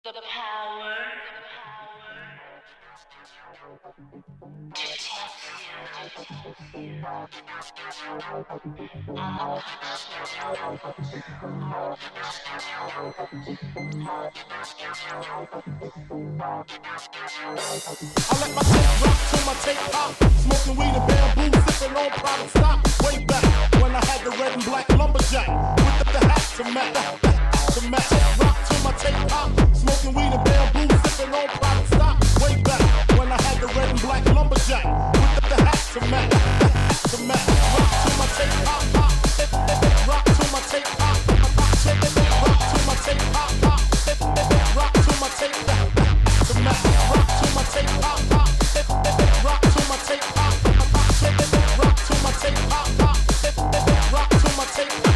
The power to touch you. I let my tape rock till my tape pop. Smoking weed and bamboo, sipping on product stock. Way back when I had the red and black lumberjack with the hat to match. Tape rock till my tape pop. Smoking weed and bamboo, sipping on product stock. Way back when I had the red and black lumberjack with the hat to match. Rock till my tape pop. Rock till my tape pop. Rock till my tape pop. Rock till my tape pop. Rock till my tape pop. Rock till my tape pop. Rock till my tape pop. Rock till my tape pop.